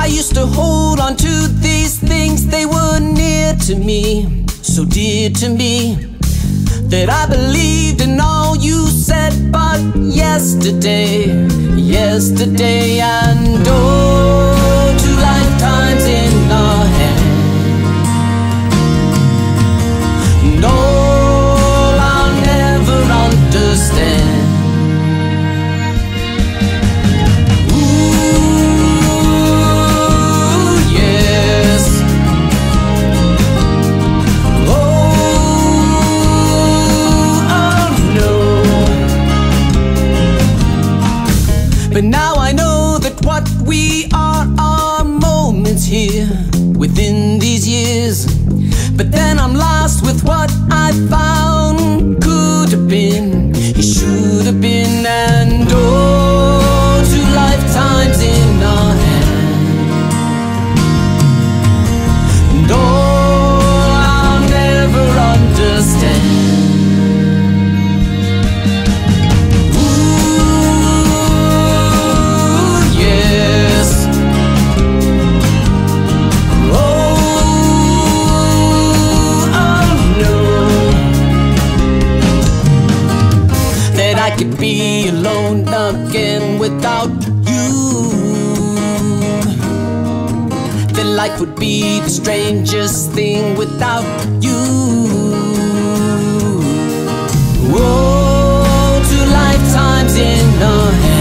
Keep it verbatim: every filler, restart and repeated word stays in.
I used to hold on to these things, they were near to me, so dear to me, that I believed in all you said. But yesterday, yesterday, and oh, two lifetimes in our hands, and all I'll never understand. But now I know that what we are are moments here within these years. But then I'm lost with what I found could have been, he should have been, and oh, two lifetimes in our hand, and oh, I'll never understand. I could be alone again without you, that life would be the strangest thing without you. Oh, two lifetimes in a hand.